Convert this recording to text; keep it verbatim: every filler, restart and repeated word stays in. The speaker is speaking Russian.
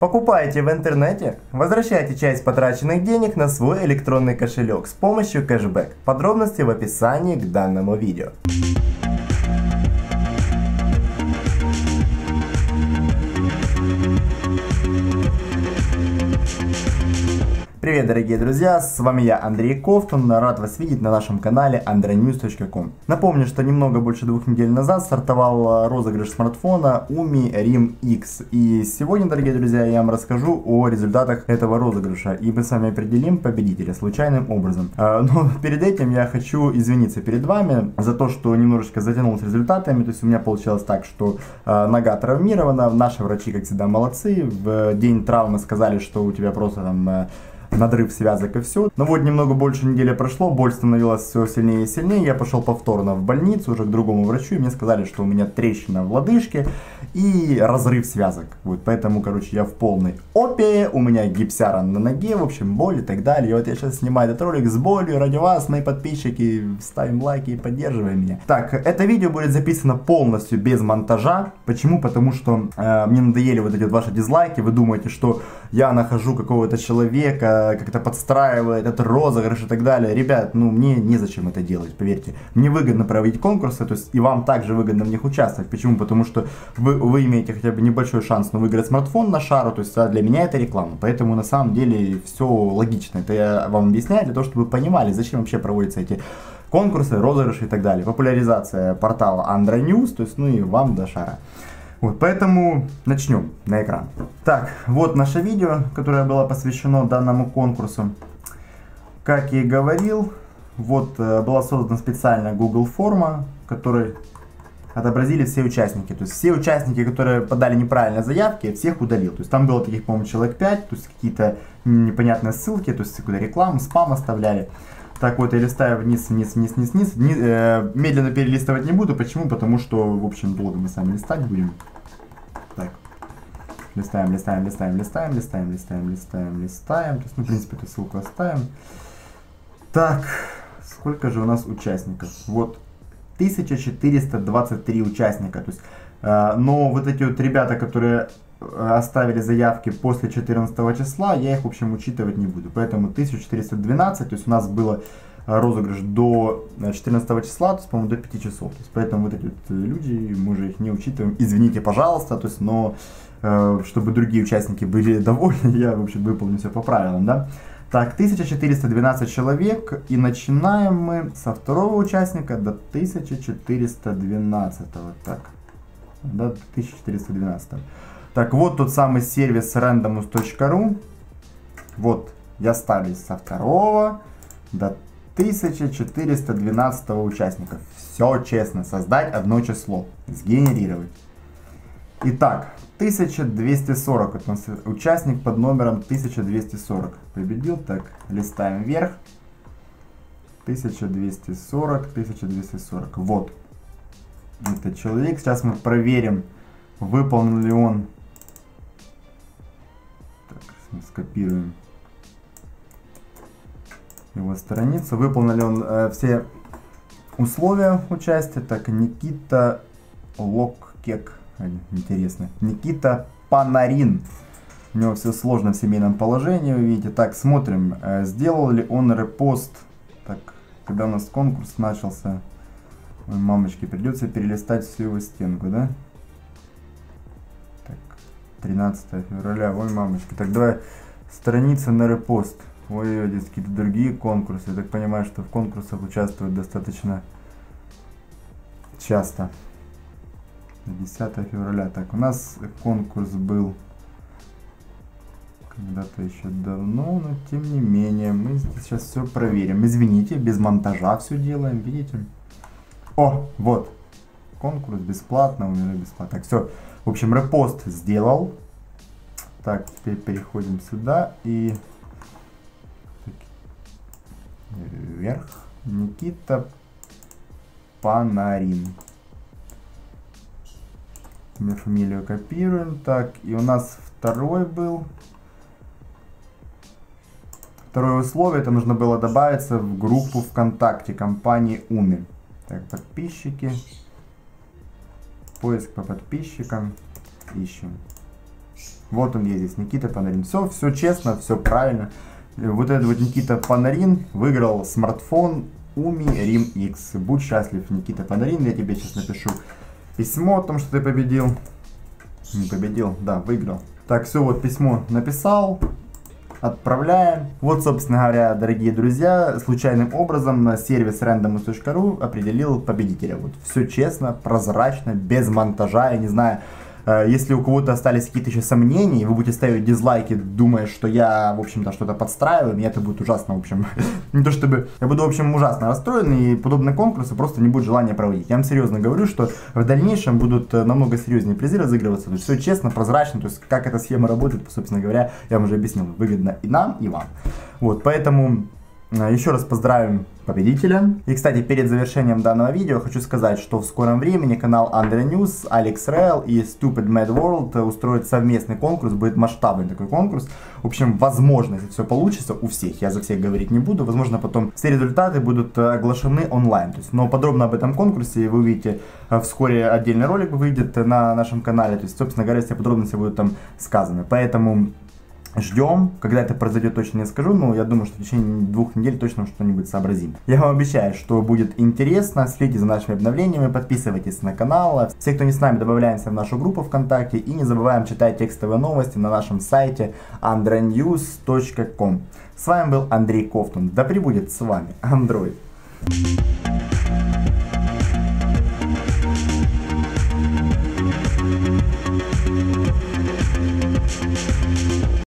Покупайте в интернете, возвращайте часть потраченных денег на свой электронный кошелек с помощью кэшбэк. Подробности в описании к данному видео. Привет, дорогие друзья, с вами я, Андрей Ковтун, рад вас видеть на нашем канале андроньюз точка ком. Напомню, что немного больше двух недель назад стартовал розыгрыш смартфона Umi Rim X. И сегодня, дорогие друзья, я вам расскажу о результатах этого розыгрыша, и мы с вами определим победителя случайным образом. Но перед этим я хочу извиниться перед вами за то, что немножечко затянул с результатами. То есть у меня получилось так, что нога травмирована, наши врачи, как всегда, молодцы. В день травмы сказали, что у тебя просто там надрыв связок и все. Но вот немного больше недели прошло, боль становилась все сильнее и сильнее. Я пошел повторно в больницу, уже к другому врачу, и мне сказали, что у меня трещина в лодыжке и разрыв связок. Вот поэтому, короче, я в полной опе, у меня гипсяра на ноге, в общем, боль и так далее. И вот я сейчас снимаю этот ролик с болью ради вас, мои подписчики, ставим лайки и поддерживаем меня. Так, это видео будет записано полностью без монтажа. Почему? Потому что э, мне надоели вот эти вот ваши дизлайки. Вы думаете, что я нахожу какого-то человека, как-то подстраивает этот розыгрыш и так далее. Ребят, ну мне незачем это делать, поверьте. Мне выгодно проводить конкурсы, то есть и вам также выгодно в них участвовать. Почему? Потому что вы, вы имеете хотя бы небольшой шанс на выиграть смартфон на шару, то есть а для меня это реклама. Поэтому на самом деле все логично. Это я вам объясняю для того, чтобы вы понимали, зачем вообще проводятся эти конкурсы, розыгрыши и так далее. Популяризация портала Андроньюз, то есть ну и вам до шара. Вот, поэтому начнем на экран. Так, вот наше видео, которое было посвящено данному конкурсу. Как я и говорил, вот была создана специальная Google форма, в которой отобразили все участники. То есть все участники, которые подали неправильно заявки, я всех удалил. То есть там было таких, по-моему, человек пять, то есть какие-то непонятные ссылки, то есть какую-то рекламу, спам оставляли. Так вот, я листаю вниз, вниз, вниз, вниз, вниз. Не, э, медленно перелистывать не буду. Почему? Потому что, в общем, долго мы сами листать будем. Так. Листаем, листаем, листаем, листаем, листаем, листаем, листаем, листаем. То есть, ну, в принципе, эту ссылку оставим. Так, сколько же у нас участников? Вот, тысяча четыреста двадцать три участника. То есть, э, но вот эти вот ребята, которые оставили заявки после четырнадцатого числа, я их, в общем, учитывать не буду. Поэтому тысяча четыреста двенадцать, то есть у нас было розыгрыш до четырнадцатого числа, то есть, по-моему, до пяти часов. То есть, поэтому вот эти вот люди, мы уже их не учитываем. Извините, пожалуйста, то есть, но э, чтобы другие участники были довольны, я, в общем, выполню все по правилам, да. Так, тысяча четыреста двенадцать человек, и начинаем мы со второго участника до тысячи четыреста двенадцатого. Так, до тысячи четыреста двенадцатого. Так, вот тот самый сервис randomus точка ру. Вот, я ставлю со второго до тысячи четыреста двенадцатого участников. Все честно, создать одно число, сгенерировать. Итак, тысяча двести сорок, это у нас участник под номером тысяча двести сорок. Победил, так, листаем вверх. тысяча двести сорок, тысяча двести сорок, вот. Этот человек, сейчас мы проверим, выполнил ли он. Скопируем его страницу. Выполнил ли он э, все условия участия. Так, Никита Локкек. Интересно. Никита Панарин. У него все сложно в семейном положении, вы видите. Так, смотрим, э, сделал ли он репост. Так, когда у нас конкурс начался. Ой, мамочки, придется перелистать всю его стенку, да? тринадцатого февраля, ой, мамочки. Так, давай страница на репост. Ой, здесь какие-то другие конкурсы. Я так понимаю, что в конкурсах участвуют достаточно часто. десятого февраля. Так, у нас конкурс был когда-то еще давно, но тем не менее, мы сейчас все проверим. Извините, без монтажа все делаем, видите? О, вот. Конкурс бесплатно, умираю бесплатно. Так, все. В общем, репост сделал. Так, теперь переходим сюда и вверх. Никита Панарин. Мы фамилию копируем. Так, и у нас второй был. Второе условие, это нужно было добавиться в группу ВКонтакте компании Umi. Так, подписчики. Поиск по подписчикам. Ищем. Вот он есть здесь, Никита Панарин. Все, все честно, все правильно. Вот этот вот Никита Панарин выиграл смартфон Уми Рим X. Будь счастлив, Никита Панарин. Я тебе сейчас напишу письмо о том, что ты победил. Не победил, да, выиграл. Так, все, вот письмо написал. Отправляем. Вот, собственно говоря, дорогие друзья, случайным образом сервис randomus точка ру определил победителя. Вот все честно, прозрачно, без монтажа, я не знаю. Если у кого-то остались какие-то еще сомнения, вы будете ставить дизлайки, думая, что я, в общем-то, что-то подстраиваю, мне это будет ужасно, в общем. Не то чтобы... Я буду, в общем, ужасно расстроен, и подобные конкурсы просто не будет желания проводить. Я вам серьезно говорю, что в дальнейшем будут намного серьезнее призы разыгрываться. То есть все честно, прозрачно, то есть как эта схема работает, собственно говоря, я вам уже объяснил. Выгодно и нам, и вам. Вот, поэтому... Еще раз поздравим победителя. И, кстати, перед завершением данного видео хочу сказать, что в скором времени канал Andrea News, Alex Rail и Stupid Mad World устроят совместный конкурс. Будет масштабный такой конкурс. В общем, возможно, если все получится у всех, я за всех говорить не буду. Возможно, потом все результаты будут оглашены онлайн. То есть, но подробно об этом конкурсе вы увидите вскоре. Отдельный ролик выйдет на нашем канале. То есть, собственно говоря, все подробности будут там сказаны. Поэтому... Ждем, когда это произойдет, точно не скажу, но я думаю, что в течение двух недель точно что-нибудь сообразим. Я вам обещаю, что будет интересно, следите за нашими обновлениями, подписывайтесь на канал. Все, кто не с нами, добавляемся в нашу группу ВКонтакте и не забываем читать текстовые новости на нашем сайте andrea news точка com. С вами был Андрей Ковтун. Да пребудет с вами Android.